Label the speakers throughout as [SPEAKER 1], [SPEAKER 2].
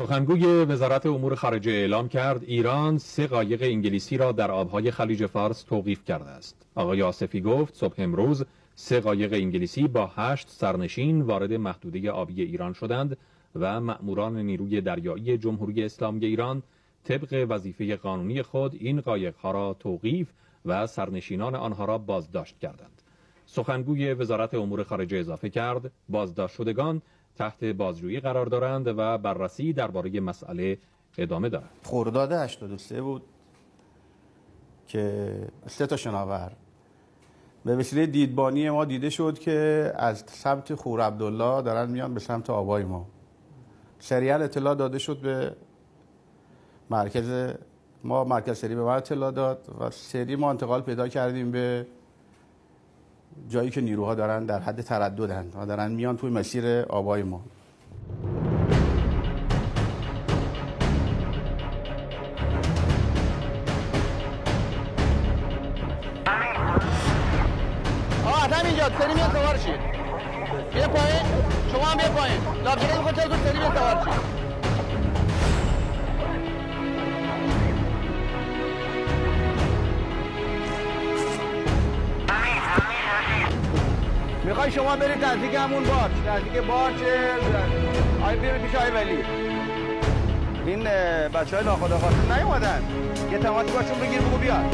[SPEAKER 1] سخنگوی وزارت امور خارجه اعلام کرد ایران 3 قایق انگلیسی را در آبهای خلیج فارس توقیف کرده است. آقای آصفی گفت صبح امروز 3 قایق انگلیسی با 8 سرنشین وارد محدوده آبی ایران شدند و مأموران نیروی دریایی جمهوری اسلامی ایران طبق وظیفه قانونی خود این قایق‌ها را توقیف و سرنشینان آنها را بازداشت کردند. سخنگوی وزارت امور خارجه اضافه کرد بازداشت شدگان تحت بازجویی قرار دارند و بررسی درباره مسئله ادامه دارد.
[SPEAKER 2] خرداد 83 بود که 3 تا شناور به وسیله دیدبانی ما دیده شد که از سمت خور عبدالله دارن میان به سمت آبای ما. سریعا اطلاع داده شد به مرکز ما، مرکز سری به ما اطلاع داد و سری ما انتقال پیدا کردیم به جایی که نیروها دارن در حد ترددن و دارن میان توی مسیر آبای ما.
[SPEAKER 3] همینجا سری میاد سوار شید. بیا پایین، شما هم بیا پایین. لاپشنه میخواد چرا سری میاد سوار شید. میخوای شما برید نزدیک همون بارچ، نزدیک بارچ آی برید پیش آی ولی. این بچهای ناخدا خواسته نیومدن. یه تماسی باشون بگیر بگو بیاد.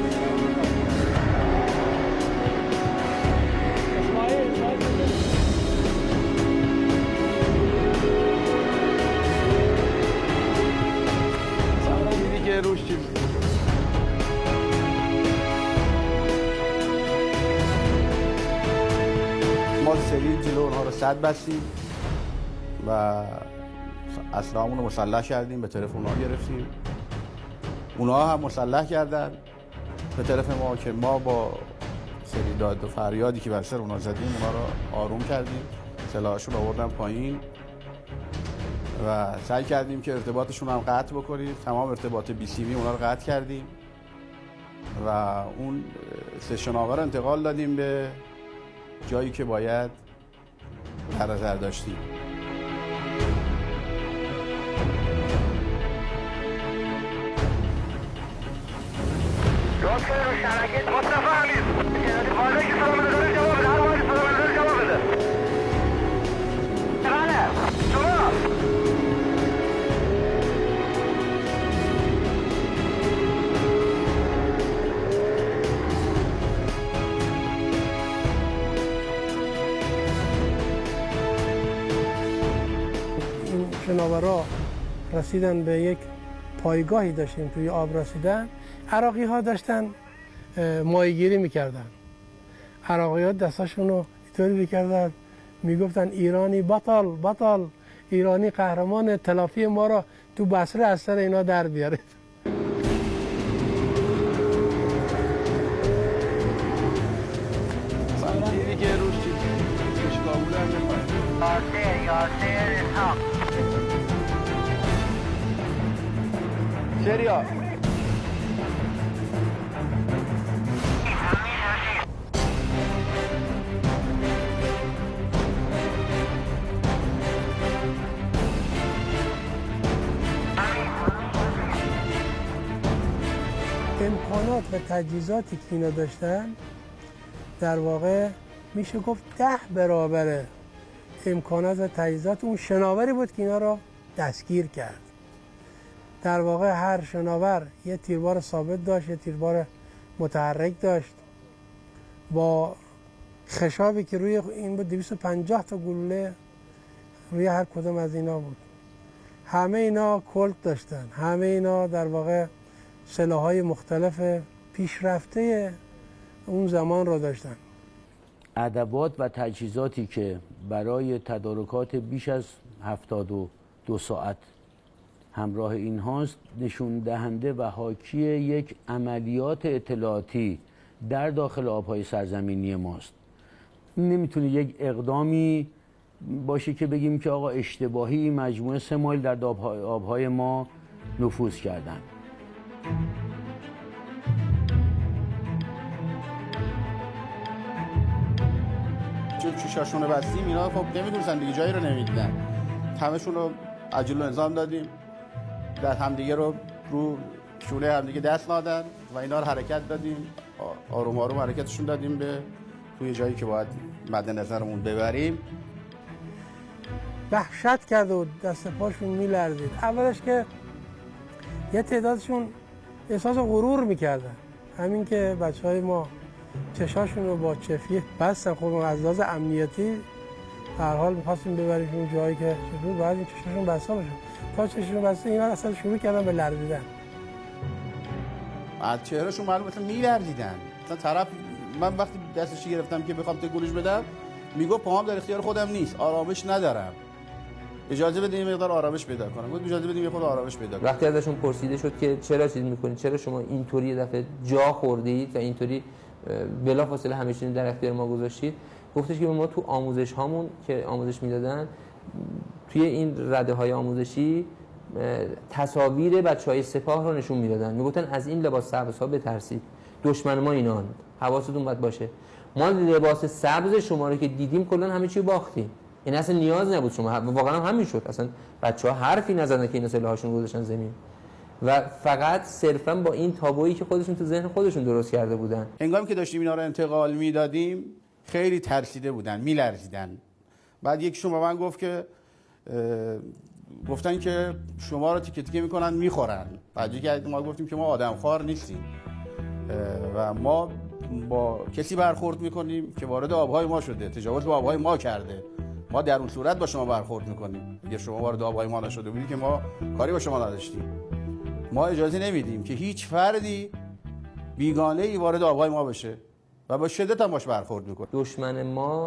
[SPEAKER 3] دیدی که روش چیز
[SPEAKER 2] ما سری جلو اونها رو سد بستیم و اسلحه‌مون رو مسلح کردیم، به طرف اونها گرفتیم. اونها هم مسلح کردن به طرف ما که ما با سری داد و فریادی که بر سر اونها زدیم اونها رو آروم کردیم، سلاحشون آوردن پایین و سعی کردیم که ارتباطشون هم قطع بکنیم. تمام ارتباط بی‌سیمی اونها رو قطع کردیم و اون 3 شناور رو انتقال دادیم به جایی که باید در نظر داشتیم.
[SPEAKER 3] راست کنه رو شرکت مصطفی حمید حالا که سلام داره جواب بده. هر وقتی سلام داره جواب بده. بله شما
[SPEAKER 4] شناورا رسیدن به یک پایگاهی داشتیم توی آب رسیدن. عراقی ها داشتن ماهیگیری میکردن. عراقی ها دستاشون رو اینطوری میکردن میگفتن ایرانی بطل بطل، ایرانی قهرمان، تلافی ما را تو بصره از سر اینا در بیاره.
[SPEAKER 2] دیدی که روش چیز کابول هم نمی‌کنه.
[SPEAKER 3] شریا
[SPEAKER 4] امکانات و تجهیزاتی که اینا داشتن در واقع میشه گفت 10 برابر امکانات و تجهیزات اون شناوری بود که اینا را دستگیر کرد. در واقع هر شناور یه تیربار ثابت داشت، یه تیربار متحرک داشت با خشابی که روی این بود. 250 تا گلوله روی هر کدوم از اینا بود. همه اینا کلت داشتن، همه اینا در واقع سلاح‌های مختلف پیشرفته اون زمان رو داشتن.
[SPEAKER 5] ادوات و تجهیزاتی که برای تدارکات بیش از 72 ساعت همراه این هاست نشون دهنده و حاکی یک عملیات اطلاعاتی در داخل آبهای سرزمینی ماست. نمیتونه یک اقدامی باشه که بگیم که آقا اشتباهی مجموعه 3 مایل در آبهای ما نفوذ کردن.
[SPEAKER 2] چون چشاشون رو بستیم اینا خب نمیدونستن دیگه، جایی رو نمیدیدن. همشون رو عجل انظام دادیم، در همدیگه رو شونه همدیگه دست نادن و اینا رو حرکت دادیم، آروم آروم حرکتشون دادیم به توی جایی که باید مد نظرمون ببریم.
[SPEAKER 4] وحشت کرد و دست پاشون میلرزید. اولش که یه تعدادشون احساس غرور میکردن، همین که بچهای ما چشاشون رو با چفیه بستن. خب از لحاظ امنیتی هر حال می‌خواستیم ببریم اون جایی که چطور باید این چشاشون بسته باشه. تا چشاشون بسته اینا اصلا شروع کردن به لرزیدن.
[SPEAKER 2] از چهرهشون معلومه مثلا میلرزیدن. مثلا طرف من وقتی دستش گرفتم که بخوام تکونش بدم میگفت پاهم در اختیار خودم نیست، آرامش ندارم، اجازه بدید این مقدار آرامش پیدا کنم. گفت اجازه بدید یه خود آرامش پیدا کنم.
[SPEAKER 6] وقتی ازشون پرسیده شد که چرا چیز میکنید، چرا شما اینطوری یه دفعه جا خوردید و اینطوری بلافاصله همه‌چیز در اختیار ما گذاشتید، گفتش که ما تو آموزش هامون که آموزش میدادن توی این رده‌های آموزشی تصاویر بچهای سپاه رو نشون میدادن، میگفتن از این لباس سبزها بترسید، دشمن ما اینان، حواستون باید باشه. ما لباس سبز شما رو که دیدیم کلا همه چی باختیم، این اصلا نیاز نبود شما، واقعا هم همین شد، اصلا بچه‌ها حرفی نزدن که اینا سلاحاشون گذاشتن زمین و فقط صرفا با این تابویی که خودشون تو ذهن خودشون درست کرده بودن.
[SPEAKER 2] هنگامی که داشتیم اینا رو انتقال میدادیم خیلی ترسیده بودن، میلرزیدن. بعد یکیشون به من گفت که گفتن که شما رو تیکه تیکه میکنن میخورن. بعد که ما گفتیم که ما آدمخوار نیستیم و ما با کسی برخورد میکنیم که وارد آبهای ما شده، تجاوز به آبهای ما کرده، ما در اون صورت با شما برخورد میکنیم. اگه شما وارد آبهای ما نشده بودید که ما کاری با شما نداشتیم. ما اجازه نمیدیم که هیچ فردی بیگانه ای وارد آبهای ما بشه و با شدت هم باش برخورد میکنه.
[SPEAKER 6] دشمن ما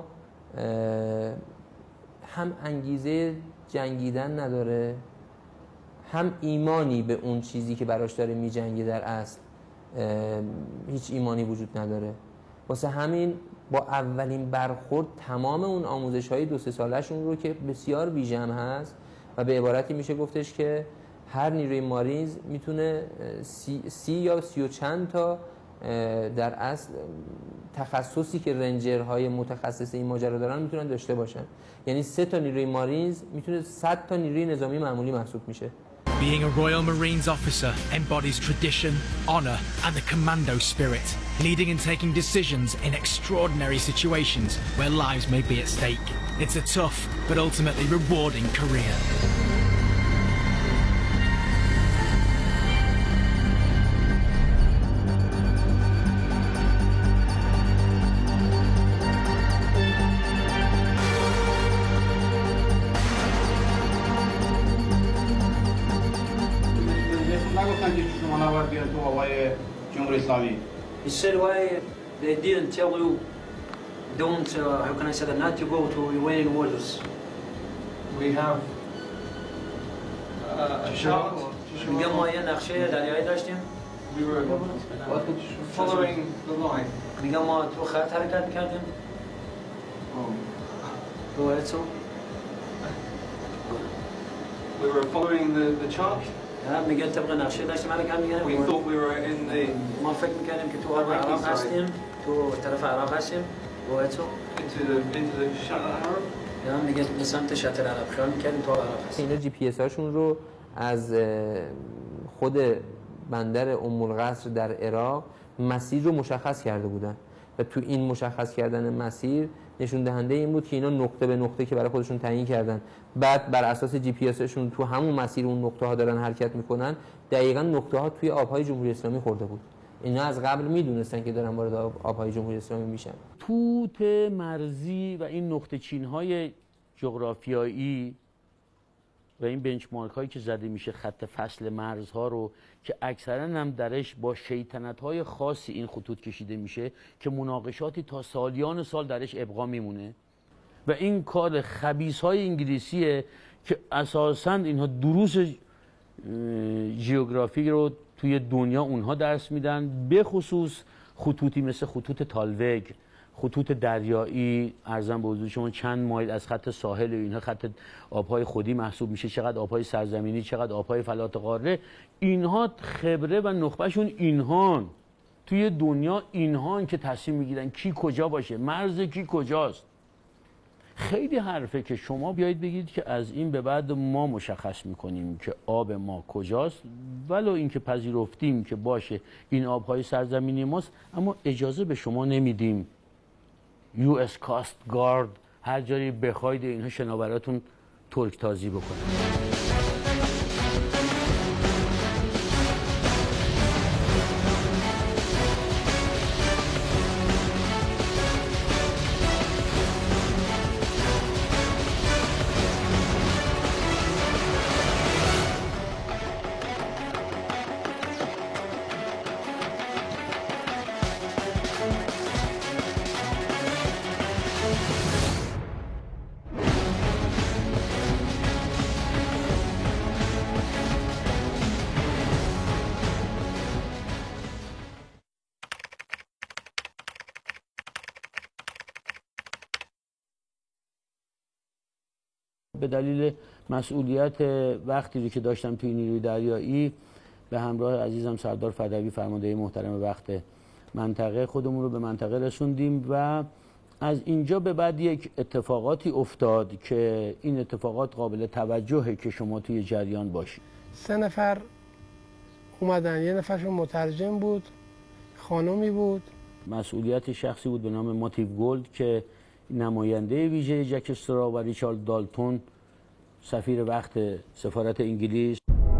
[SPEAKER 6] هم انگیزه جنگیدن نداره، هم ایمانی به اون چیزی که براش داره میجنگه در اصل هیچ ایمانی وجود نداره. واسه همین با اولین برخورد تمام اون آموزش‌های 2-3 ساله‌شون رو که بسیار بی‌جمع هست و به عبارتی میشه گفتش که هر نیروی ماریز میتونه 30 یا 30 و چند تا در اصل تخصصی که رنجرهای متخصص این ماجرا دارن میتونن داشته باشن. یعنی 3 تا نیروی ماریز میتونه 100 تا نیروی نظامی معمولی محسوب میشه.
[SPEAKER 7] Being a Royal Marines officer embodies tradition, honor, and the commando spirit, leading and taking decisions in extraordinary situations where lives may be at stake. It's a tough but ultimately rewarding career.
[SPEAKER 8] He said why they didn't tell you don't, how can I say that, not to go to Iranian waters.
[SPEAKER 9] We have a shot.
[SPEAKER 8] میگم ما یه نقشه دریایی داشتیم.
[SPEAKER 9] We were following the line.
[SPEAKER 8] میگم ما تو خط حرکت کردیم. روایت سو.
[SPEAKER 9] We were following the chart.
[SPEAKER 8] میگه طبق نقشه داشتیم حرکت می‌کردیم.
[SPEAKER 9] We thought we were in the.
[SPEAKER 8] ما فکر می‌کردیم که تو عراق هستیم، تو طرف عراق هستیم. روایت سو.
[SPEAKER 9] Into the Shahr.
[SPEAKER 8] یا میگه به سمت شط عرب خیال می‌کردیم تو عراق هستیم.
[SPEAKER 6] اینا GPS هاشون رو از خود بندر ام القصر در عراق مسیر رو مشخص کرده بودن و تو این مشخص کردن مسیر نشون دهنده این بود که اینا نقطه به نقطه که برای خودشون تعیین کردن، بعد بر اساس GPS هاشون تو همون مسیر اون نقطه ها دارن حرکت میکنن، دقیقاً نقطه ها توی آبهای جمهوری اسلامی خورده بود. اینا از قبل میدونستن که دارن وارد آبهای جمهوری اسلامی میشن.
[SPEAKER 5] توت مرزی و این نقطه چین های جغرافیایی و این بنچمارک هایی که زده میشه خط فصل مرزها رو که اکثرا هم درش با شیطنت های خاصی این خطوط کشیده میشه که مناقشاتی تا سالیان سال درش ابقا میمونه و این کار خبیث های انگلیسیه که اساسا اینها دروس ژئوگرافی رو توی دنیا اونها درس میدن، به خصوص خطوطی مثل خطوط تالوگ، خطوط دریایی. ارزم به حضور شما چند مایل از خط ساحل اینها خط آبهای خودی محسوب میشه، چقدر آبهای سرزمینی، چقدر آبهای فلات قاره. اینها خبره و نخبهشون اینهان توی دنیا، اینهان که تصمیم میگیرن کی کجا باشه، مرز کی کجاست. خیلی حرفه که شما بیایید بگید که از این به بعد ما مشخص میکنیم که آب ما کجاست، ولو اینکه پذیرفتیم که باشه این آبهای سرزمینی ماست، اما اجازه به شما نمیدیم US Coast Guard هر جایی بخواید اینها شناوراتون ترک تازی بکنن. به دلیل مسئولیت وقتی که داشتم توی نیروی دریایی به همراه عزیزم سردار فدوی فرمانده محترم وقت منطقه خودمون رو به منطقه رسوندیم و از اینجا به بعد یک اتفاقاتی افتاد که این اتفاقات قابل توجهه که شما توی جریان باشید.
[SPEAKER 4] 3 نفر اومدن، یه نفرشون مترجم بود، خانمی بود،
[SPEAKER 5] مسئولیت شخصی بود به نام موتیو گولد که نماینده ویژه جک استرا و ریچارد دالتون سفیر وقت سفارت انگلیس.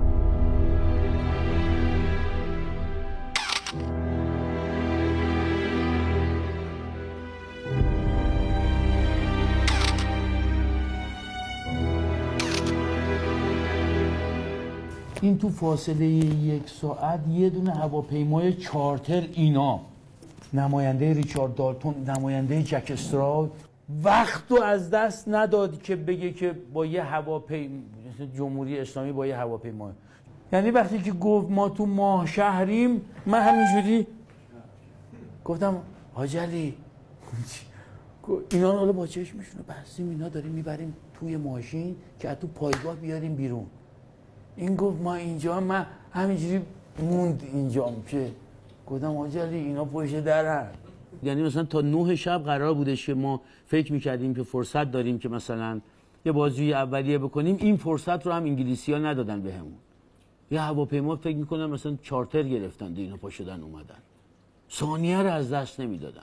[SPEAKER 5] این تو فاصله 1 ساعت یه دونه هواپیمای چارتر، اینا نماینده ریچارد دالتون، نماینده جک استرا، وقت رو از دست نداد که بگه که با یه هواپیما جمهوری اسلامی با یه هواپیما، یعنی وقتی که گفت ما تو ماه شهریم من همینجوری گفتم حاج علی اینا حالا با چشمشون رو بستیم، اینا داریم میبریم توی ماشین که از تو پایگاه بیاریم بیرون. این گفت ما اینجا، من همینجوری موند اینجام که گفتم حاج علی اینا پشت در. یعنی مثلا تا 9 شب قرار بودش که ما فکر میکردیم که فرصت داریم که مثلا یه بازجویی اولیه بکنیم، این فرصت رو هم انگلیسی‌ها ندادن بهمون. یه هواپیما فکر میکنم مثلا چارتر گرفتن و اینا پا شدن اومدن، ثانیه رو از دست نمیدادن.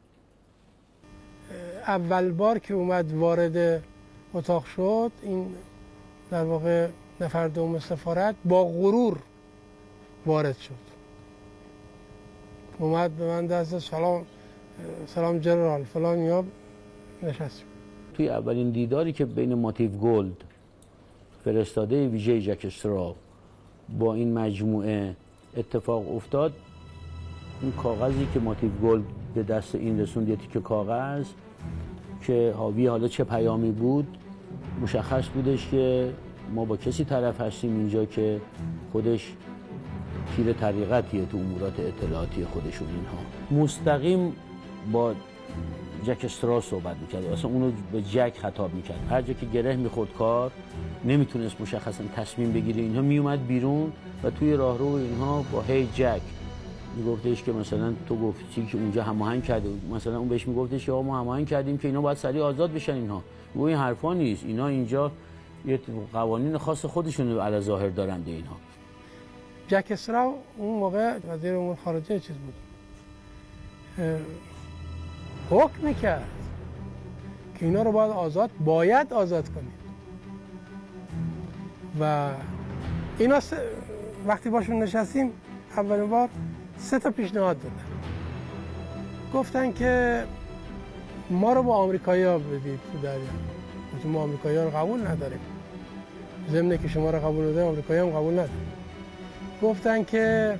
[SPEAKER 4] اول بار که اومد وارد اتاق شد، این در واقع نفر دوم سفارت با غرور وارد شد، اومد به من دست سلام جنرال فلان یا نشستیم.
[SPEAKER 5] توی اولین دیداری که بین موتیو گولد فرستاده ویژه جک استرا با این مجموعه اتفاق افتاد، این کاغذی که موتیو گولد به دست این رسوند، یه تیکه کاغذ که حاوی حالا چه پیامی بود، مشخص بودش که ما با کسی طرف هستیم اینجا که خودش پیر طریقتیه تو امورات اطلاعاتی خودشون. اینها مستقیم با جک استرا صحبت میکرد، اصلا اونو به جک خطاب میکرد. هر جا که گره میخورد کار نمیتونست مشخصا تصمیم بگیره، اینها میومد بیرون و توی راهرو اینها با هی جک میگفتش که مثلا تو گفتی که اونجا هماهنگ کرده، مثلا اون بهش میگفتش که ما هماهنگ کردیم که اینا باید سریع آزاد بشن. اینها این حرفا نیست، اینا اینجا یه قوانین خاص خودشون رو علی ظاهر دارن به اینها.
[SPEAKER 4] جک استرا اون موقع وزیر امور خارجه چیز بود، حکم میکرد که اینا رو باید آزاد کنید و اینا وقتی باشون نشستیم اولین بار 3 تا پیشنهاد دادن. گفتن که ما رو با آمریکایی‌ها بدید تو دریا، ما آمریکایی‌ها رو قبول نداریم، ضمن که شما رو قبول نداریم آمریکایی‌ها هم قبول نداریم. گفتن که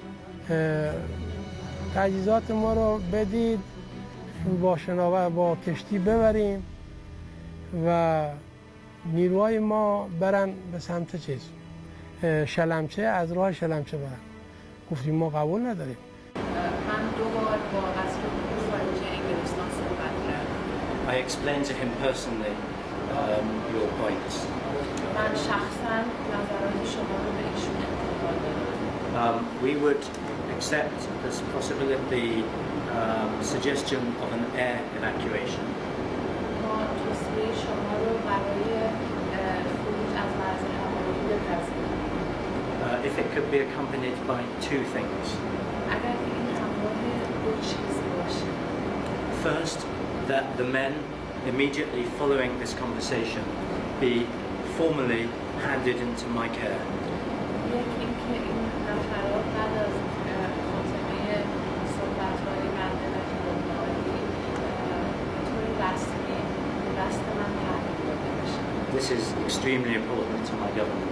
[SPEAKER 4] تجهیزات ما رو بدید با کشتی ببریم و نیروهای ما برن به سمت چیز شلمچه، از راه شلمچه برن. گفتیم ما قبول نداریم.
[SPEAKER 10] من 2 بار با وزیر امور خارجه انگلستان صحبت کردم.
[SPEAKER 11] I explained to him personally your points.
[SPEAKER 10] من شخصا نظرات شما رو به ایشون انتقال دادم.
[SPEAKER 11] We would accept the possibility, suggestion of an air evacuation.
[SPEAKER 10] ما توصیه
[SPEAKER 11] could be accompanied by two things. First, that the men immediately following this conversation be formally handed into my care. This is extremely important to my government.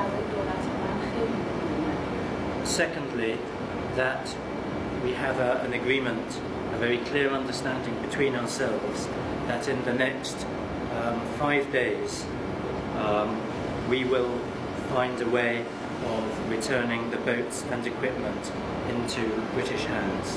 [SPEAKER 11] Secondly, that we have an agreement, a very clear understanding between ourselves that in the next 5 days we will find a way of returning the boats and equipment into British hands.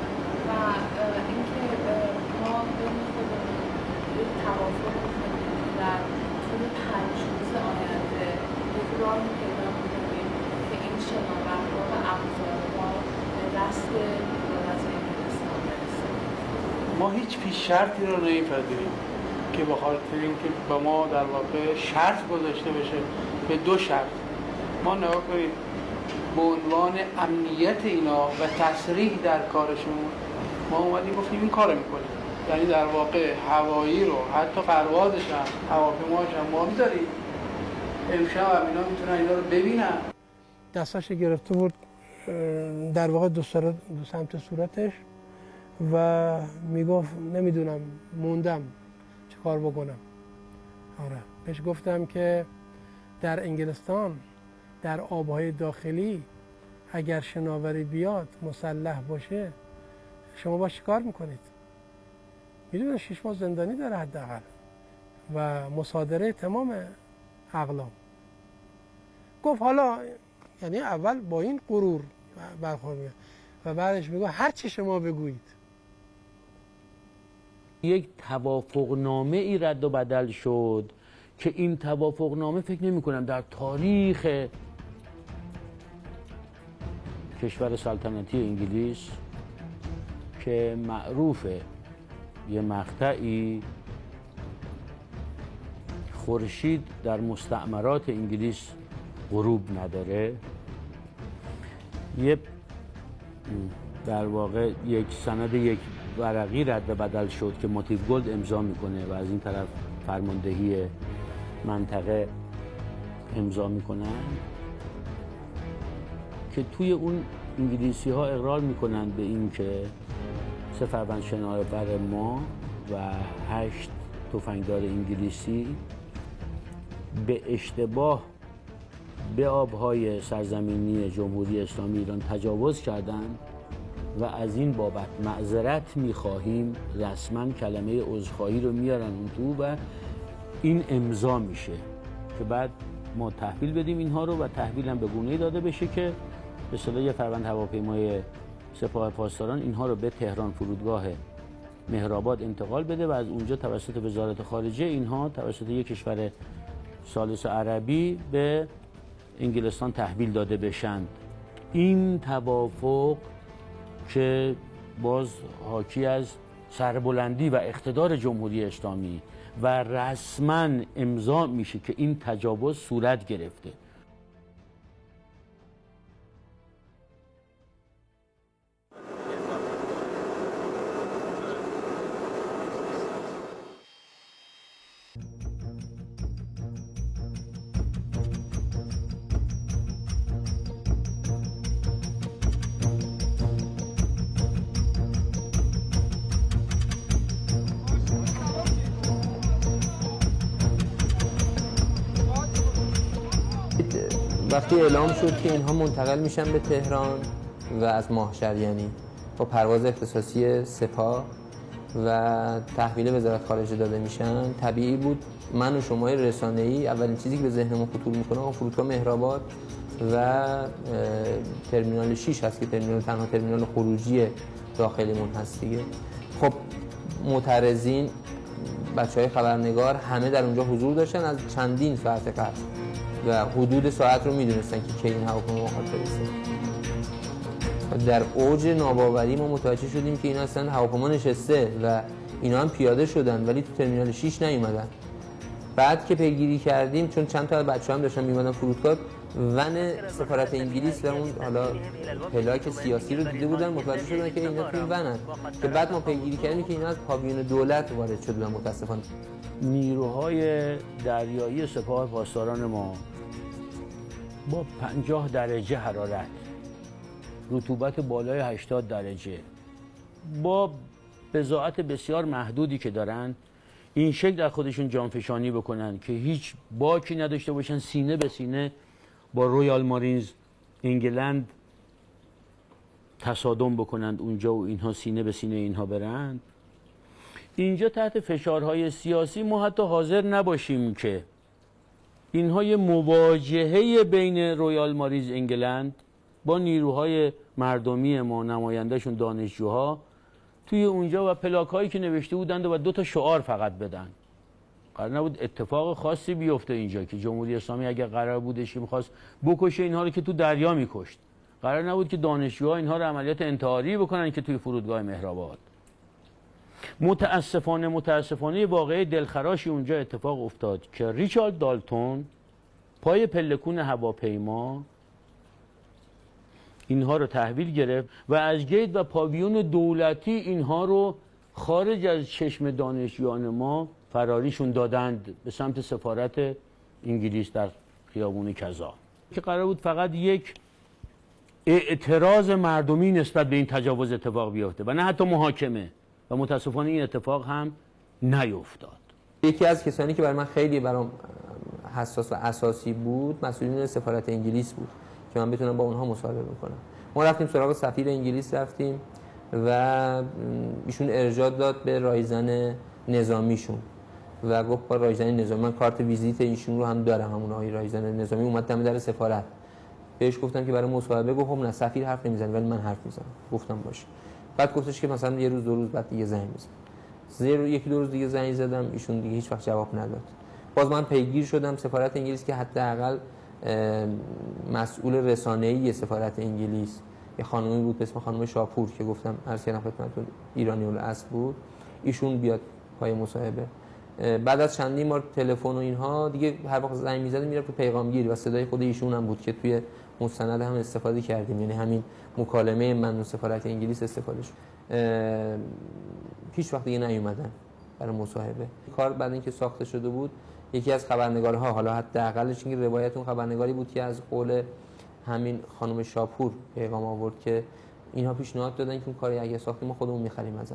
[SPEAKER 12] ما هیچ پیش شرطی رو نمی‌پذیریم که به خاطر اینکه به ما در واقع شرط گذاشته بشه به دو شرط. ما نگاه کنید به عنوان امنیت اینا و تسریع در کارشون ما اومدیم گفتیم این کارو می‌کنیم. یعنی در واقع هوایی رو حتی پروازش هم هواپیماش هم ما می‌ذاریم. امشب اینا میتونن اینا رو ببینن.
[SPEAKER 4] دستاش گرفته بود در واقع دو سمت صورتش و میگفت نمیدونم موندم چه کار بکنم. آره بهش گفتم که در انگلستان در آبهای داخلی اگر شناوری بیاد مسلح باشه شما با چی کار میکنید؟ میدونه 6 ماه زندانی داره حداقل و مصادره تمام اقلام. گفت حالا یعنی اول با این غرور برخورد می‌کنه و بعدش میگه هر چی شما بگویید.
[SPEAKER 5] یک توافقنامه ای رد و بدل شد که این توافقنامه فکر نمی کنم در تاریخ کشور سلطنتی انگلیس که معروفه یه مقطعی خورشید در مستعمرات انگلیس غروب نداره، یه در واقع یک سند یک ورقی رد و بدل شد که موتیو گلد امضا میکنه و از این طرف فرماندهی منطقه امضا میکنن که توی اون انگلیسی ها اقرار میکنن به این که 3 فروند شناور ما و 8 تفنگدار انگلیسی به اشتباه به آبهای سرزمینی جمهوری اسلامی ایران تجاوز کردند و از این بابت معذرت می‌خواهیم. رسما کلمه عذرخواهی رو میارن اون تو و این امضا میشه که بعد ما تحویل بدیم اینها رو و تحویل هم به گونه‌ای داده بشه که به اصطلاح یه فروند هواپیمای سپاه پاسداران اینها رو به تهران فرودگاه مهرآباد انتقال بده و از اونجا توسط وزارت خارجه اینها توسط یک کشور ثالث عربی به انگلستان تحویل داده بشن. این توافق که باز حاکی از سربلندی و اقتدار جمهوری اسلامی و رسما امضا میشه که این تجاوز صورت گرفته.
[SPEAKER 6] وقتی اعلام شد که اینها منتقل میشن به تهران و از ماهشریانی با پرواز اختصاصی سپاه و تحویل وزارت خارجه داده میشن، طبیعی بود من و شمای رسانه‌ای اولین چیزی که به ذهنمون خطور میکنه فرودگاه مهرآباد و ترمینال 6 هست که تنها ترمینال خروجی داخلیمون هست دیگه. خب معترضین، بچهای خبرنگار همه در اونجا حضور داشتن از چندین ساعت قبل و حدود ساعت رو میدونستن که کی این هواپیما میخواد برسه. در اوج ناباوری ما متوجه شدیم که اینا اصلا هواپیما نشسته و اینا هم پیاده شدن ولی تو ترمینال 6 نیومدن بعد که پیگیری کردیم، چون چند تا از بچه‌ها هم داشتن می‌اومدن فرودگاه، ون سفارت انگلیس و اون حالا پلاک سیاسی رو دیده بودن، متوجه شدن که اینا توی ونن، که بعد ما پیگیری کردیم که اینا از پاویون دولت وارد شده بودن. متأسفانه
[SPEAKER 5] نیروهای دریایی سپاه پاسداران ما با 50 درجه حرارت، رطوبت بالای 80 درجه، با بضاعت بسیار محدودی که دارن، این شکل در خودشون جانفشانی بکنن که هیچ باکی نداشته باشن، سینه به سینه با رویال مارینز انگلند تصادم بکنند اونجا و اینها سینه به سینه اینها برند. اینجا تحت فشارهای سیاسی ما حتی حاضر نباشیم که اینها یه مواجهه بین رویال مارینز انگلند با نیروهای مردمی ما، نمایندهشون دانشجوها، توی اونجا و پلاک هایی که نوشته بودند و 2 تا شعار فقط بدن. قرار نبود اتفاق خاصی بیفته اینجا که جمهوری اسلامی اگر قرار بودش که می‌خواست بکشه اینها رو که تو دریا می‌کشت. قرار نبود که دانشجوها اینها رو عملیات انتحاری بکنن که توی فرودگاه مهرآباد. متاسفانه واقعه دلخراشی اونجا اتفاق افتاد که ریچارد دالتون پای پلکون هواپیما اینها رو تحویل گرفت و از گیت و پاویون دولتی اینها رو خارج از چشم دانشجویان ما فراریشون دادند به سمت سفارت انگلیس در خیابون کذا، که قرار بود فقط یک اعتراض مردمی نسبت به این تجاوز اتفاق بیفته و نه حتی محاکمه، و متاسفانه این اتفاق هم نیفتاد.
[SPEAKER 6] یکی از کسانی که برای من خیلی برام حساس و اساسی بود مسئولین سفارت انگلیس بود که من بتونم با اونها مصاحبه بکنم. ما رفتیم سراغ سفیر انگلیس، رفتیم و ایشون ارجاع داد به رایزن نظامیشون و گفت با رایزن نظامی، من کارت ویزیت ایشون رو هم دارم، همون آقای رایزن نظامی اومد دم در سفارت. بهش گفتم که برای مصاحبه، گفت خب نه سفیر حرف نمیزنه ولی من حرف میزنم. گفتم باشه. بعد گفتش که مثلا یه روز 2 روز بعد دیگه زنگ بزن. 1-2 روز دیگه زنگ زدم، ایشون دیگه هیچ وقت جواب نداد. باز من پیگیر شدم سفارت انگلیس که حداقل مسئول رسانه‌ای سفارت انگلیس یه خانمی بود به اسم خانم شاپور که گفتم عرض کردم خدمتتون ایرانی الاصل بود، ایشون بیاد پای مصاحبه. بعد از چندین بار تلفن و اینها دیگه هر وقت زنگ می‌زد میرفت تو پیغامگیر و صدای خود ایشون هم بود که توی مستند هم استفاده کردیم، یعنی همین مکالمه من و سفارت انگلیس استفاده شد. هیچ وقت دیگه نیومدن برای مصاحبه. کار بعد اینکه ساخته شده بود، یکی از خبرنگارها، حالا حداقلش این روایت اون خبرنگاری بود که از قول همین خانم شاپور پیغام آورد که اینها پیشنهاد دادن که اون کاری اگه ساختیم ما خودمون می‌خریم ازت.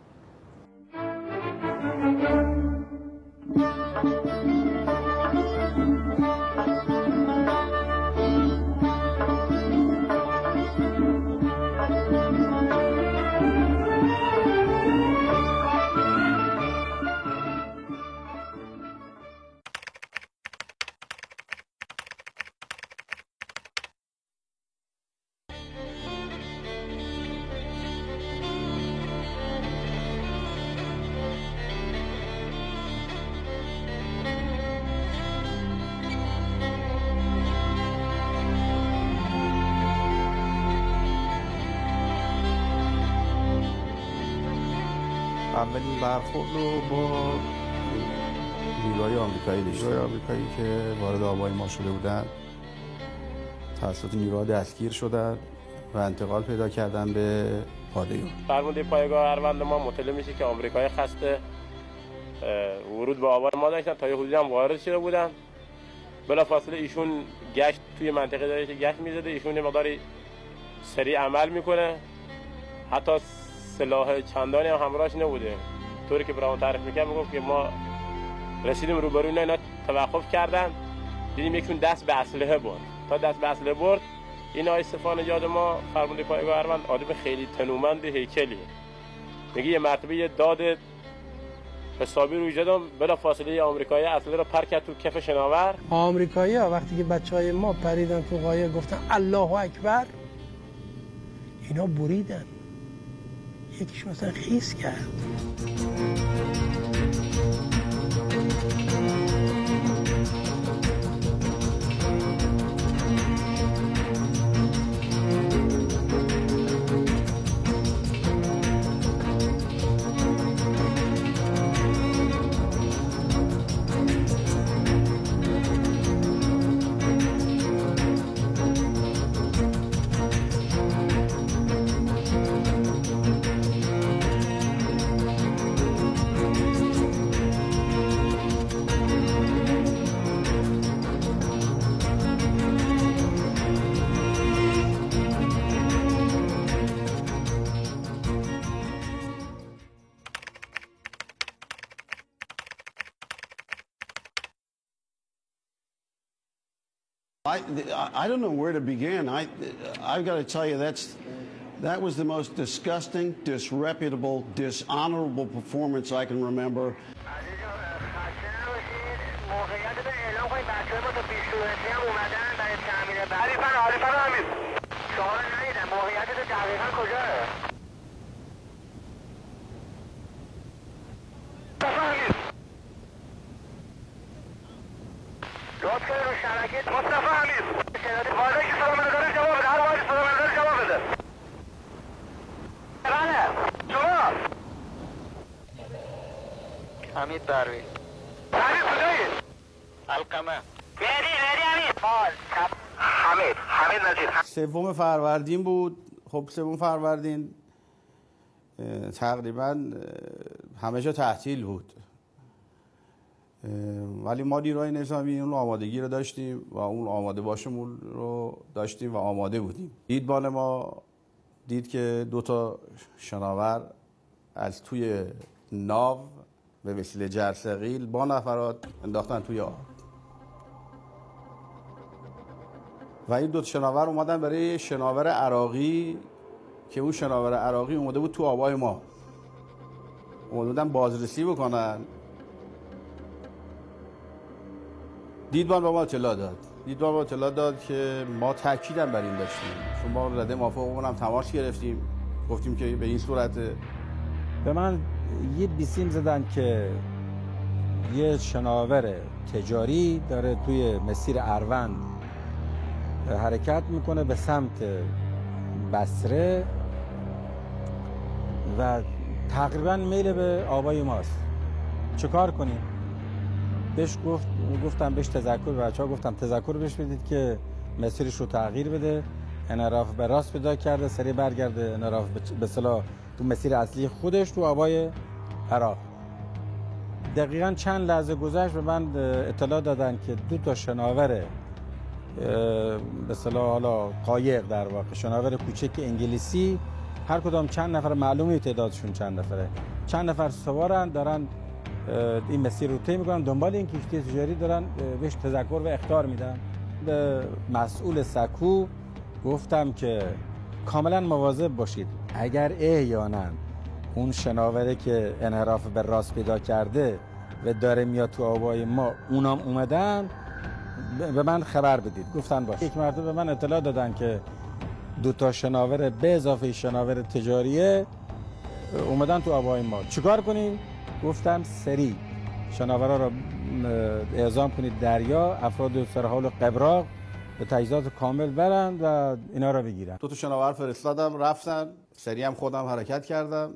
[SPEAKER 2] اولین برخورد رو با نیروهای آمریکایی داشتیم. نیروهای آمریکایی که وارد آبای ما شده بودن توسط نیروها دستگیر شدن و انتقال پیدا کردن به پادیون.
[SPEAKER 13] فرمانده پایگاه اروند ما مطلع میشه که آمریکایی خسته ورود به آبای ما داشتن، تا یه حدودی هم وارد شده بودن. بلافاصله ایشون گشت توی منطقه داره که گشت میزده، ایشون یه مقداری سریع عمل میکنه، حتی سلاح چندانی هم همراهش نبوده. طوری که برام تعریف میکنم میگفت که ما رسیدیم روبروی اینا توقف کردن، دیدیم یکشون دست به اسلحه برد. تا دست به اسلحه برد، این آقای سپاه نژاد ما فرمانده پایگاه اروند آدم خیلی تنومند هیکلی، میگه یه مرتبه یه داد حسابی روی زدم، بلافاصله آمریکایی اسلحه رو پر کرد تو کف شناور.
[SPEAKER 4] آمریکایی‌ها وقتی که بچهای ما پریدن تو قایق گفتن الله اکبر، اینا بریدن، یکیش مثلا خیس کرد.
[SPEAKER 14] I don't know where to begin. I've got to tell you that was the most disgusting, disreputable, dishonorable performance I can remember.
[SPEAKER 3] حمید بروی حمید کجایی؟ القمه حمید نجیب.
[SPEAKER 2] سوم فروردین بود. خب سوم فروردین تقریبا همه جا تعطیل بود، ولی ما نیروهای نظامی اون آمادگی رو داشتیم و اون آماده باشمون رو داشتیم و آماده بودیم. دیدبان ما دید که 2 تا شناور از توی ناو به وسیله جرثقیل با نفرات انداختن توی آب و این 2 شناور اومدن برای شناور عراقی که اون شناور عراقی اومده بود تو آبای ما، اومدن بازرسی بکنن. دیدبان با ما اطلاع داد که ما تاکیدم بر این داشتیم، چون ما رده موافقمون هم تماس گرفتیم، گفتیم که به این صورت.
[SPEAKER 15] به من یه بیسیم زدن که یه شناور تجاری داره توی مسیر اروند حرکت میکنه به سمت بصره و تقریبا میل به آبای ماست، چه کار کنیم؟ گفتم بهش تذکر، بچه‌ها گفتم تذکر بهش بدید که مسیرش رو تغییر بده، انحراف به راست پیدا کرده، سریع برگرده انحراف به اصطلاح تو مسیر اصلی خودش تو آبای عراق. دقیقاً چند لحظه گذشت به من اطلاع دادن که 2 تا شناور به اصطلاح حالا قایق، در واقع شناور کوچک انگلیسی، هر کدام چند نفر، معلومه تعدادشون چند نفره، چند نفر سوارن دارن این مسیر رو طی میکنن، دنبال این کشتی تجاری دارن، بهش تذکر و اخطار میدن. به مسئول سکو گفتم که کاملا مواظب باشید، اگر احیانا اون شناوره که انحراف به راست پیدا کرده و داره میاد تو آبای ما اونام اومدن به من خبر بدید. گفتن باشه. یک مرتبه به من اطلاع دادن که 2 تا شناور به اضافه شناور تجاریه اومدن تو آبای ما، چیکار کنیم؟ گفتم سریع شناورها را اعزام کنید دریا، افراد سرحال قبراق به تجهیزات کامل برن و اینا را بگیرن.
[SPEAKER 2] 2 تا شناور فرستادم، رفتن، سریع هم خودم حرکت کردم.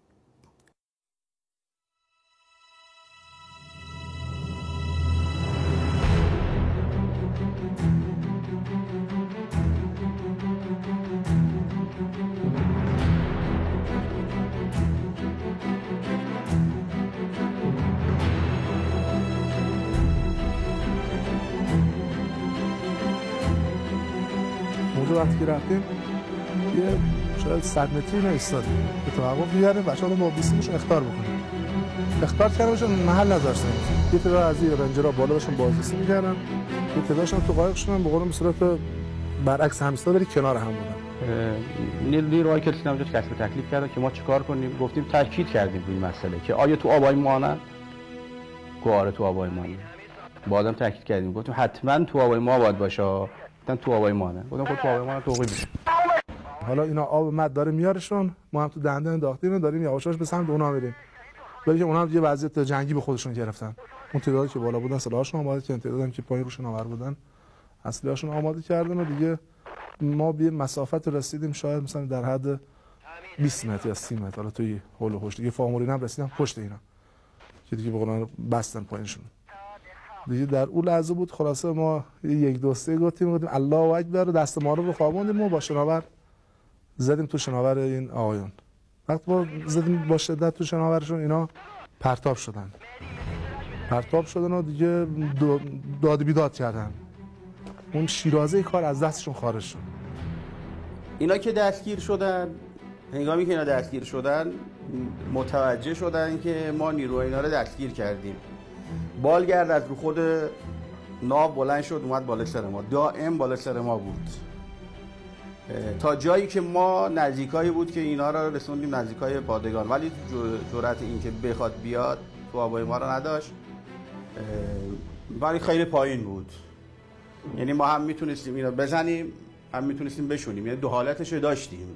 [SPEAKER 16] وقتی که رفتیم یه شاید 100 متری ایستادیم به توقف می‌گردیم، بچه‌ها با بیسیمشون اخطار بکنیم. اخطار کردنشون محل نذاشتن. یه تعداد از این رنجرها بالا باشون بازرسی می‌کردن، یه تعدادشون تو قایقشون هم به قول صورت برعکس هم ایستاده کنار هم بودن.
[SPEAKER 5] نیروهای کلسی اونجا کسب تکلیف کردن که ما چیکار کنیم. گفتیم تاکید کردیم روی مسئله که آیا تو آبای ما نه؟ آره تو آبای ما نه. با آدم تاکید کردیم، گفتیم حتما تو آبای ما باید باشه، تو آبای ما نه. گفتم خود تو آبای ما نه توقیف میشه.
[SPEAKER 16] حالا اینا آب مد داره میارشون، ما هم تو دنده انداختیم، داریم یواشاش به سمت اونها میریم. ولی که اونها یه وضعیت جنگی به خودشون گرفتن. اون تعدادی که بالا بودن سلاحشون آماده کردن، تعدادی که پایین روشون آور بودن اصلیاشون آماده کردن و دیگه ما به مسافت رسیدیم شاید مثلا در حد 20 متر یا 30 متر، حالا توی هول و هوش دیگه فامورین هم رسیدن پشت اینا که دیگه به قولن بستن پایینشون. دیگه در اون لحظه بود خلاصه ما 1 2 3 گفتیم الله اکبر، دست ما رو خوابوندیم و با شناور زدیم تو شناور این آقایون. وقتی ما زدیم با شدت تو شناورشون اینا پرتاب شدن و دیگه داد بیداد کردن. اون شیرازه کار از دستشون خارج شد.
[SPEAKER 2] اینا که دستگیر شدن، هنگامی که اینا دستگیر شدن متوجه شدن که ما نیروهای اینا رو دستگیر کردیم. بالگرد از رو خود ناو بلند شد اومد بالا سر ما، دائم بالا سر ما بود تا جایی که ما نزدیکایی بود که اینا را رسوندیم نزدیکای پادگان، ولی جرأت این که بخواد بیاد تو آبای ما را نداشت، ولی خیلی پایین بود. یعنی ما هم میتونستیم اینا بزنیم هم میتونستیم بشونیم، یعنی دو حالتش رو داشتیم.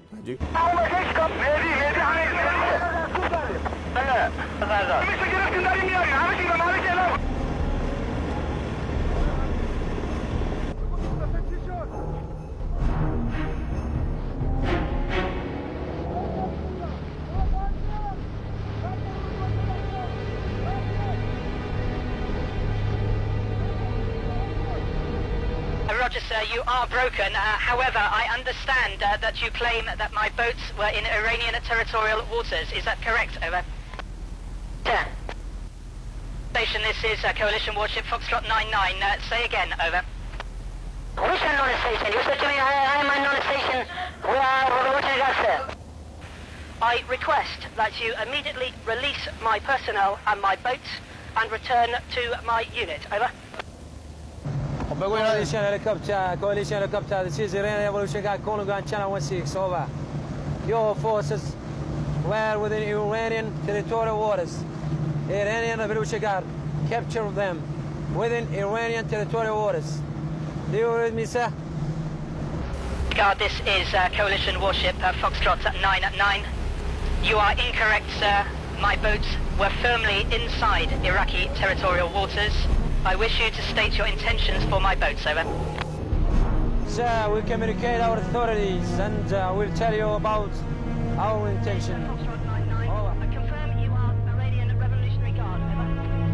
[SPEAKER 17] Roger, sir, you are broken. However, I understand that you claim that my boats were in Iranian territorial waters. Is that correct? Over. Yeah. Station, this is Coalition Warship Foxtrot 99. Say again, over. Which non-station? You said to me I am a non-station. What is that, sir? I request that you immediately release my personnel and my boat and return to my unit. Over.
[SPEAKER 18] بگو coalition helicopter, this is Iranian Revolution Guard Konugan Channel 16, over. Your forces were within Iranian territorial waters. Iranian Revolution Guard captured them within Iranian territorial waters. Do you read me, sir?
[SPEAKER 17] Guard, this is Coalition Warship Foxtrot 99. You are incorrect, sir. My boats were firmly inside Iraqi territorial waters. I wish you to state your intentions for my boats, over.
[SPEAKER 18] Sir, we'll communicate our authorities and we'll tell you about our intention.
[SPEAKER 17] I confirm you are Iranian Revolutionary Guard, over.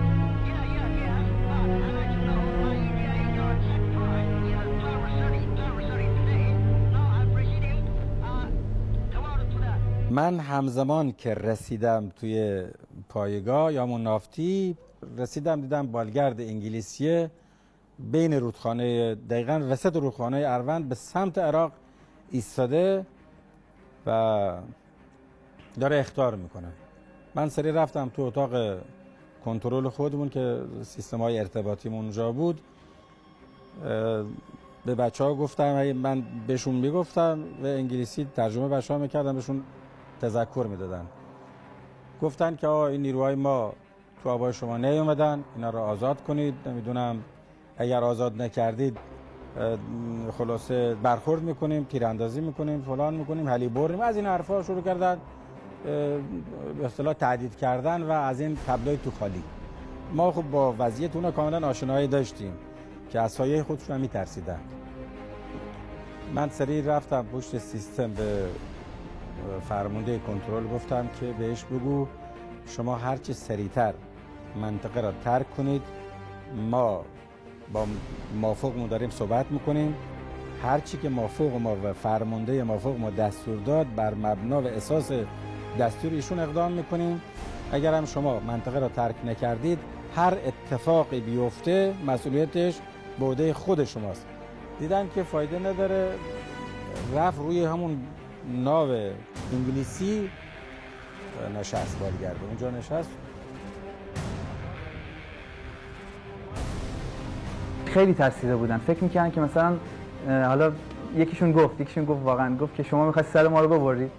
[SPEAKER 15] من همزمان که رسیدم توی پایگاه یا نافتی رسیدم دیدم بالگرد انگلیسی بین رودخانه دقیقاً وسط رودخانه اروند به سمت عراق ایستاده و داره اخطار میکنه. من سریع رفتم تو اتاق کنترل خودمون که سیستم‌های ارتباطیمون اونجا بود. به بچه‌ها گفتم، من بهشون میگفتم و انگلیسی ترجمه بچه‌ها میکردم، بهشون تذکر میدادن. گفتن که این نیروهای ما تو آبای شما نیومدن، اینا رو آزاد کنید. نمیدونم اگر آزاد نکردید خلاصه برخورد میکنیم، تیراندازی میکنیم، فلان میکنیم، هلی بریم. از این حرفا شروع کردن به اصطلاح تهدید کردن و از این تبلای تو خالی. ما خب با وضعیت اونا کاملا آشنایی داشتیم که از سایه خودشون هم میترسیدن. من سریع رفتم پشت سیستم به فرمانده کنترل گفتم که بهش بگو شما هرچی سریعتر منطقه را ترک کنید، ما با مافوقمون داریم صحبت میکنیم، هرچی که مافوق ما و فرمانده مافوق ما دستور داد بر مبنا و اساس دستور ایشون اقدام میکنیم. اگر هم شما منطقه را ترک نکردید هر اتفاقی بیفته مسئولیتش به عهده خود شماست. دیدن که فایده نداره، رفت روی همون ناو انگلیسی نشست، بالگرد اونجا نشست.
[SPEAKER 19] خیلی ترسیده بودن، فکر میکنن که مثلا حالا یکیشون گفت واقعا گفت که شما میخواید سر ما رو ببرید.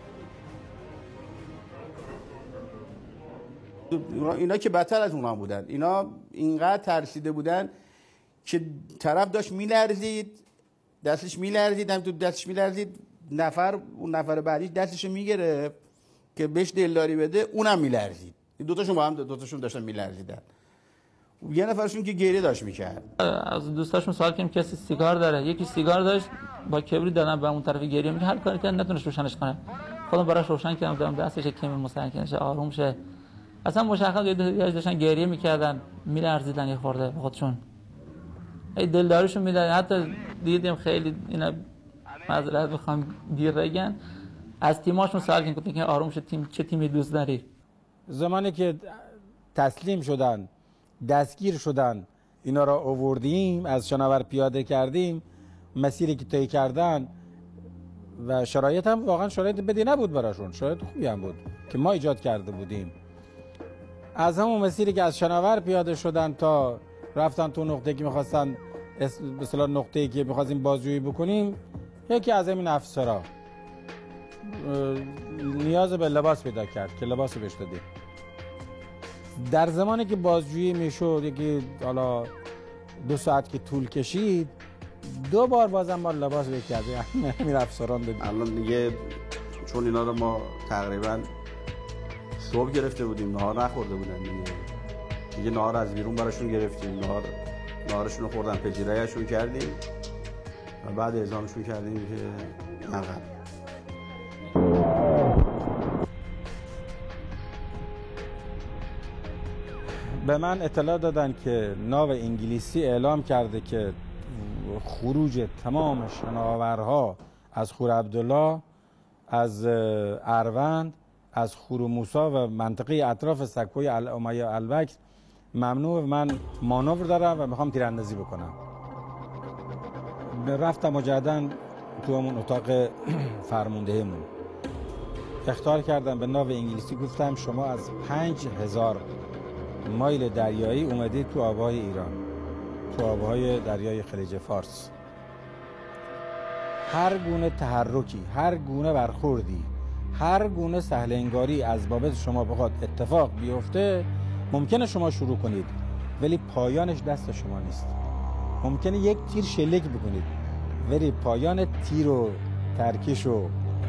[SPEAKER 2] اینا که بدتر از اونا بودن، اینا اینقدر ترسیده بودن که طرف داشت میلرزید، دستش میلرزید، هم تو دستش میلرزید، اون نفر بعدیش دستشو میگرفت که بهش دلداری بده، اونم میلرزید. دوتاشون با هم داشتن میلرزیدن. یه نفرشون که گریه داشت میکرد.
[SPEAKER 6] از دوستاشون سوال کردیم کسی سیگار داره، یکی سیگار داشت با کبریت دادن به اون طرف گریه میکرد، هر کاری کرد نتونست روشنش کنه. خودم براش روشن کردم، دادم دستش کمی مسکن شه، آروم شه. اصلا مشخص داشتن گریه میکردن، میلرزیدن یه خورده به خودشون. ای دلداریشون میدادن. حتی دیدیم خیلی اینا معذرت میخوام دیر بگن، از تیماشون سوال کردن که آروم شه، تیم چه تیمی دوست داری؟
[SPEAKER 15] زمانی که تسلیم شدن، دستگیر شدن، اینا را آوردیم، از شناور پیاده کردیم، مسیری که طی کردن و شرایط هم واقعا شرایط بدی نبود براشون، شرایط خوبی هم بود که ما ایجاد کرده بودیم. از همون مسیری که از شناور پیاده شدن تا رفتن تو نقطه‌ای که می‌خواستن به اصطلاح نقطه‌ای که می‌خواستیم بازجویی بکنیم، یکی از این افسرا نیاز به لباس پیدا کرد که لباس بهش دادیم. در زمانی که بازجویی میشد، یکی حالا 2 ساعت که طول کشید، 2 بار بازم ما لباس به کرده همین افسران دادیم.
[SPEAKER 2] الان دیگه چون اینا رو ما تقریبا صبح گرفته بودیم، نهار نخورده بودن دیگه نهار از بیرون براشون گرفتیم، نهارشون رو خوردن، پجیره‌شون کردیم و بعد اعزامشون کردیم که عقب.
[SPEAKER 15] به من اطلاع دادن که ناو انگلیسی اعلام کرده که خروج تمام شناورها از خور عبدالله، از اروند، از خور موسی و منطقه اطراف سکوی امیه البکر ممنوع. من مانور دارم و میخوام تیراندازی بکنم. رفتم مجددا تو همون اتاق فرماندهمون اخطار کردم به ناو انگلیسی، گفتم شما از 5000 مایل دریایی اومدید تو آبهای ایران، تو آبهای دریای خلیج فارس. هر گونه تحرکی، هر گونه برخوردی، هر گونه سهل انگاری از بابت شما بخواد اتفاق بیفته، ممکنه شما شروع کنید ولی پایانش دست شما نیست. ممکنه یک تیر شلیک بکنید ولی پایان تیر و ترکیش و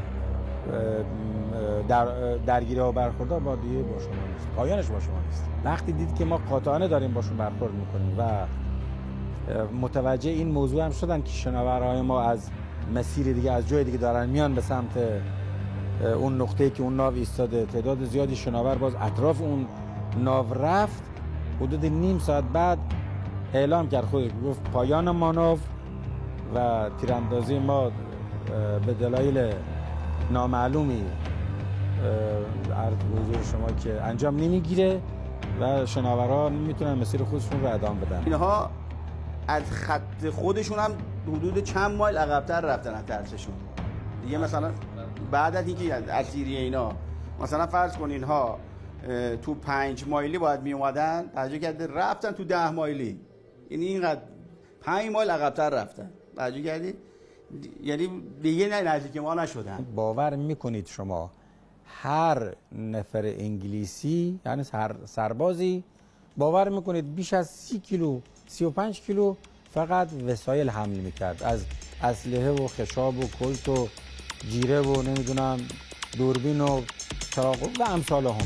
[SPEAKER 15] درگیری و برخوردها با دیگه با شما نیست، پایانش با شما نیست. وقتی دید که ما قاطعانه داریم باشون برخورد میکنیم و متوجه این موضوع هم شدن که شناورهای ما از مسیر دیگه، از جای دیگه دارن میان به سمت اون نقطه‌ای که اون ناو ایستاده، تعداد زیادی شناور باز اطراف اون ناو رفت. حدود نیم ساعت بعد اعلام کرد، خودش گفت پایان مانور و تیراندازی ما به دلایل نامعلومی عرض حضور شما که انجام نمیگیره و شناورها نمیتونن مسیر خودشون رو ادامه بدن.
[SPEAKER 2] اینها از خط خودشون هم حدود چند مایل عقب‌تر رفتن از ترسشون دیگه. مثلا بعد از اینکه اسیری اینا مثلا فرض کن اینها تو 5 مایلی باید می اومدن، توجه کرده رفتن تو 10 مایلی، یعنی اینقدر 5 مایل عقب‌تر رفتن. توجه کردید؟ یعنی دیگه نزدیک ما نشدن.
[SPEAKER 15] باور میکنید شما هر نفر انگلیسی، یعنی هر سربازی، باور میکنید بیش از 30 کیلو 35 کیلو فقط وسایل حمل میکرد، از اسلحه و خشاب و کلت و جیره و نمیدونم دوربین و چراغ و امثال هم.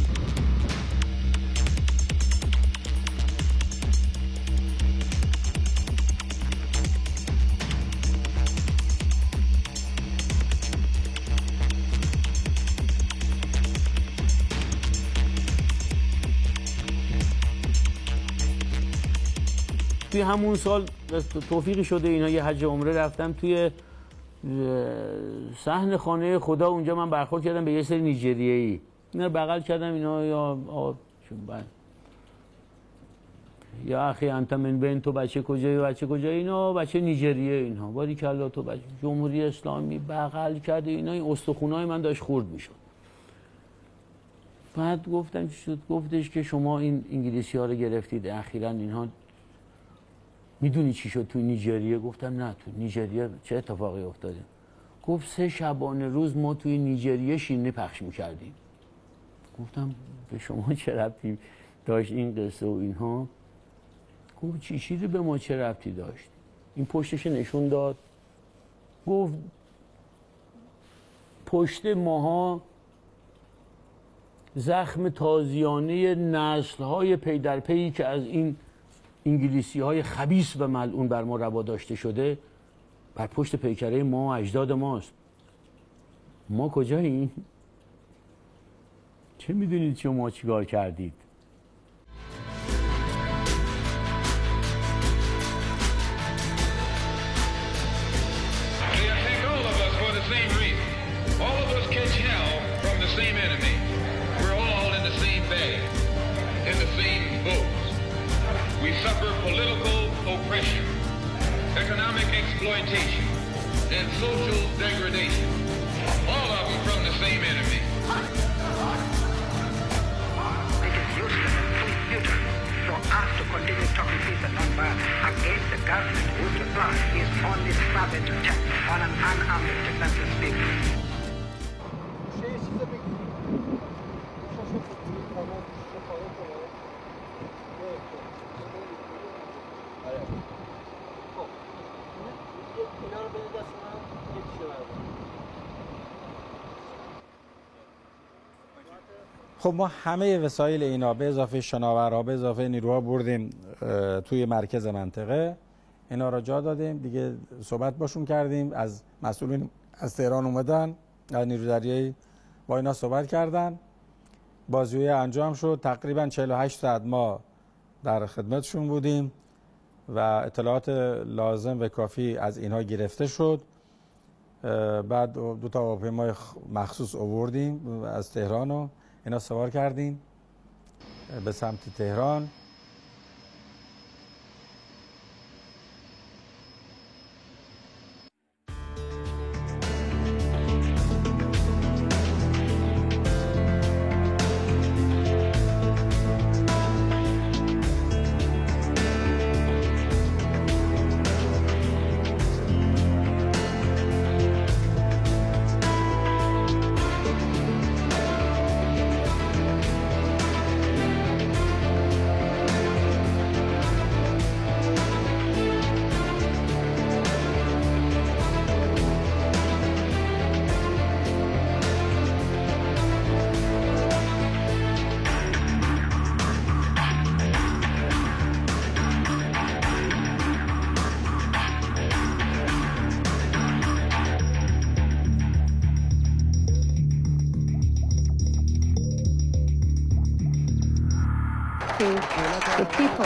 [SPEAKER 5] توی همون سال توفیقی شده اینا یه حج عمره رفتم، توی صحن خانه خدا اونجا من برخورد کردم به یه سری نیجریه‌ای. اینا رو بغل کردم، اینا یا اخی انت من بین، تو بچه کجایی و بچه کجایی؟ اینا بچه نیجریه، اینها باریکلا تو بچه جمهوری اسلامی. بغل کرده اینا، این استخونای من داشت خورد میشد. بعد گفتم چی شد؟ گفتش که شما این انگلیسی ها رو گرفتید اخیراً، اینها میدونی چی شد تو نیجریه؟ گفتم نه تو نیجریه چه اتفاقی افتاده؟ گفت 3 شبانه روز ما توی نیجریه شینه پخش میکردیم. گفتم به شما چه ربطی داشت این قصه و اینها؟ گفت چی چیزی به ما چه ربطی داشت؟ این پشتش نشون داد، گفت پشت ماها زخم تازیانه نسل‌های پی در پی که از این انگلیسی‌های خبیث و ملعون بر ما روا داشته شده بر پشت پیکره ما و اجداد ماست. ما کجاییم؟ چه میدونید شما چیکار کردید؟
[SPEAKER 20] Economic exploitation and social degradation, all of them from the same enemy.
[SPEAKER 17] It is useless and futile for us to continue talking peace and not against the government whose reply is only savage death on an unarmed defenseless people.
[SPEAKER 15] خب ما همه وسایل اینا به اضافه شناورها به اضافه نیروها بردیم توی مرکز منطقه، اینا را جا دادیم دیگه. صحبت باشون کردیم، از مسئولین از تهران اومدن، از نیروی دریایی با اینا صحبت کردن، بازجویی انجام شد. تقریبا 48 ساعت ما در خدمتشون بودیم و اطلاعات لازم و کافی از اینها گرفته شد. بعد 2 تا هواپیمای مخصوص آوردیم از تهران و اینا سوار کردیم به سمت تهران.
[SPEAKER 21] The people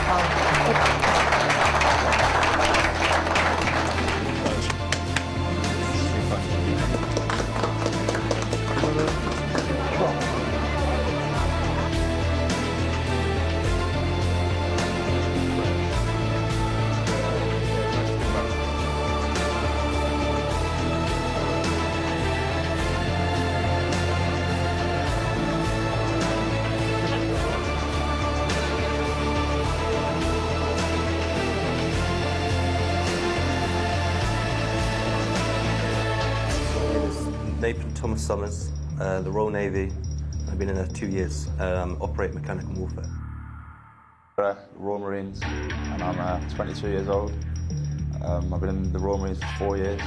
[SPEAKER 22] Thomas Summers, the Royal Navy. I've been in there 2 years. Operate mechanical warfare.
[SPEAKER 23] Royal Marines, and I'm 22 years old. I've been in the Royal Marines for 4 years.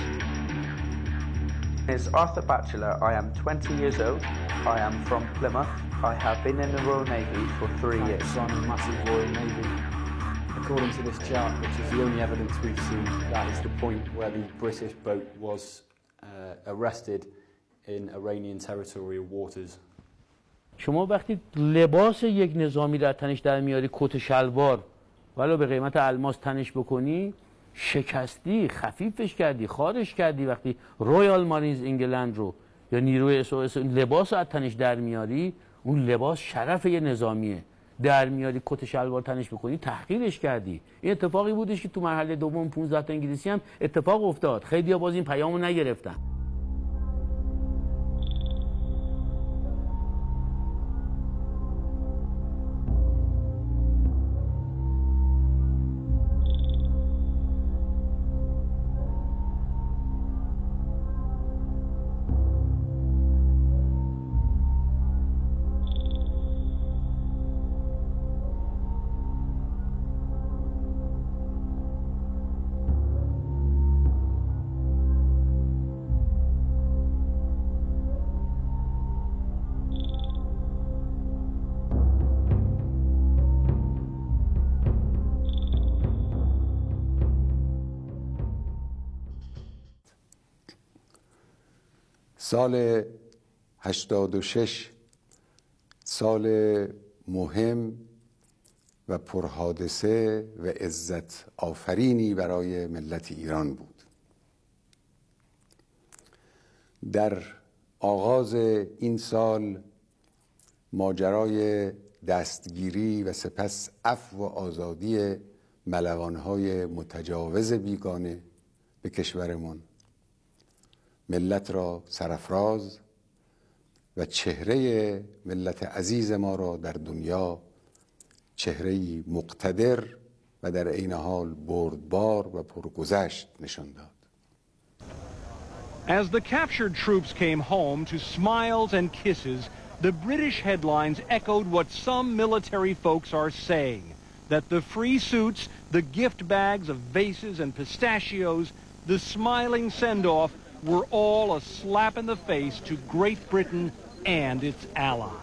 [SPEAKER 24] Is Arthur Batchelor. I am 20 years old. I am from Plymouth. I have been in the Royal Navy for 3 years.
[SPEAKER 25] I'm a massive Royal Navy. According to this chart, which is the only evidence we've seen, that is the point where the British boat was arrested in Iranian territorial waters.
[SPEAKER 5] شما وقتی لباس یک نظامی در تنش در میاری، کت شلوار ولو به قیمت الماس تنش بکنی، شکستی، خفیفش کردی، خارش کردی. وقتی رویال مارینز انگلند رو یا نیروی SOS لباس از تنش در میاری، اون لباس شرف یه نظامیه. در میاری کت شلوار تنش بکنی، تحقیرش کردی. این اتفاقی بودش که تو مرحله دوم 15 تا انگلیسی هم اتفاق افتاد. خیلی‌ها باز این پیامو نگرفتن.
[SPEAKER 26] سال 86 سال مهم و پرحادثه و عزت آفرینی برای ملت ایران بود. در آغاز این سال ماجرای دستگیری و سپس عفو و آزادی ملوانهای متجاوز بیگانه به کشورمان ملت را سرافراز و چهره ملت عزیز ما را در دنیا چهره‌ای مقتدر و در عین حال بردبار و پرگذشت نشان داد.
[SPEAKER 1] As the captured troops came home to smiles and kisses, the British headlines echoed what some military folks are saying, that the free suits, the gift bags of vases and pistachios, the smiling send-off were all a slap in the face to Great Britain and its allies.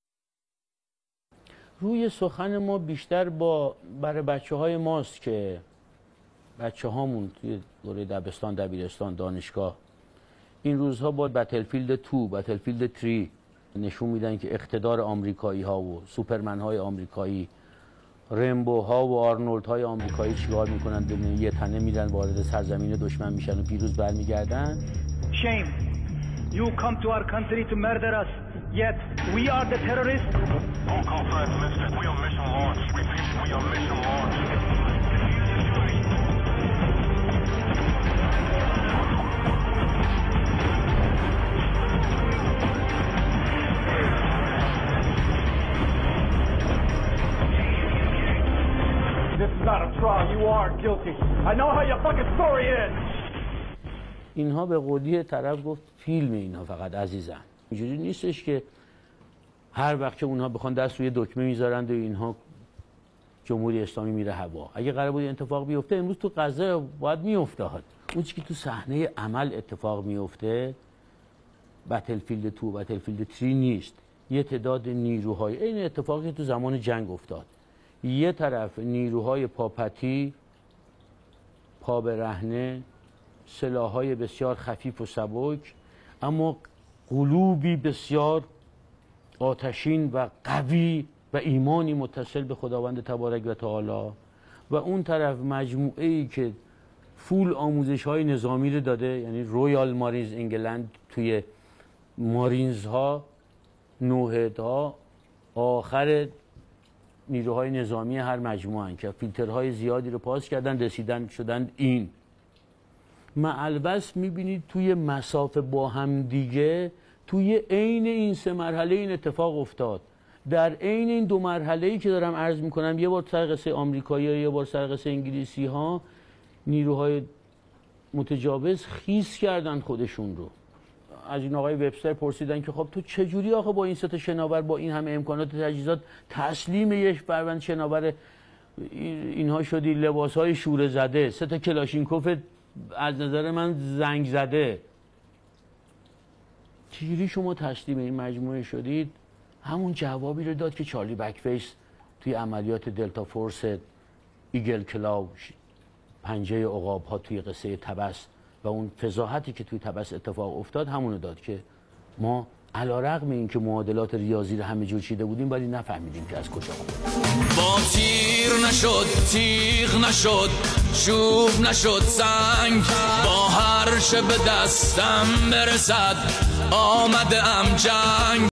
[SPEAKER 5] روی سخن ما بیشتر برای بچه‌های ماست که بچه‌هامون توی دوره دبستان، دبیرستان، دانشگاه این روزها با بتلفیلد 2، بتلفیلد 3 نشون میدن که اقتدار آمریکایی ها و سوپرمن های آمریکایی، رمبو ها و آرنولد های آمریکایی چیکار میکنن، به یه تنه میرن وارد سرزمین دشمن میشن و پیروز برمیگردن.
[SPEAKER 7] Shame. You come to our country to murder us. Yet we are the terrorists.
[SPEAKER 20] All call signs listed. We on mission launch. Repeat, we on mission launch.
[SPEAKER 7] This is not a trial. You are guilty. I know how your fucking story is.
[SPEAKER 5] اینها به قولی طرف گفت فیلم اینها فقط عزیزم. اینجوری نیستش که هر وقت که اونها بخوان دست روی دکمه میذارند و اینها جمهوری اسلامی میره هوا. اگه قرار بود اتفاق بیفته امروز تو غزه باید میافتاد. اون چیزی که تو صحنه عمل اتفاق میفته بتلفیلد 2 بتلفیلد 3 نیست. یه تعداد نیروهای این اتفاقی که تو زمان جنگ افتاد. یه طرف نیروهای پاپتی، پا به رهنه، سلاح‌های بسیار خفیف و سبک، اما قلوبی بسیار آتشین و قوی و ایمانی متصل به خداوند تبارک و تعالی، و اون طرف مجموعه‌ای که فول آموزش‌های نظامی رو داده، یعنی رویال مارینز انگلند توی مارینزها، نوهدها آخر نیروهای نظامی هر مجموعه که فیلترهای زیادی رو پاس کردن شدن این معلبس. میبینید توی مسافه با هم دیگه توی عین این 3 مرحله این اتفاق افتاد. در عین این 2 مرحله‌ای که دارم عرض میکنم، یه بار سر قصه آمریکایی‌ها، یه بار سر قصه انگلیسی‌ها، نیروهای متجاوز خیس کردن خودشون رو. از این آقای وبستر پرسیدن که خب تو چجوری آخه با این 3 تا شناور، با این همه امکانات و تجهیزات تسلیم یک فروند شناور اینها شدی؟ لباس‌های شوره زده، 3 تا کلاشینکوف از نظر من زنگ زده، چجوری شما تسلیم این مجموعه شدید؟ همون جوابی رو داد که چارلی بکفیس توی عملیات دلتا فورس ایگل کلاو، پنجه عقاب ها توی قصه تبس و اون فضاحتی که توی تبس اتفاق افتاد همونو داد که ما علیرغم اینکه معادلات ریاضی رو همه جور چیده بودیم ولی نفهمیدیم که از کجا
[SPEAKER 8] با تیر نشد، تیغ نشد، چوب نشد سنگ، با هر چه به دستم برسد آمده ام جنگ.